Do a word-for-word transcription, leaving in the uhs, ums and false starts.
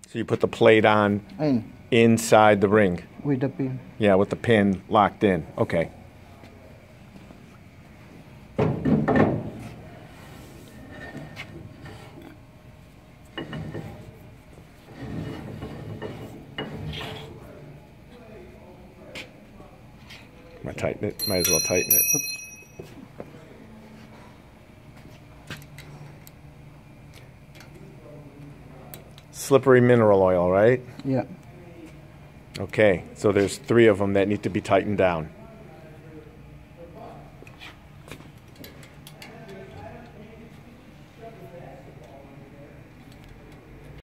So you put the plate on in inside the ring. with the pin. Yeah, with the pin locked in. Okay. Might tighten it. Might as well tighten it. Oops. Slippery mineral oil, right? Yeah. Okay, so there's three of them that need to be tightened down.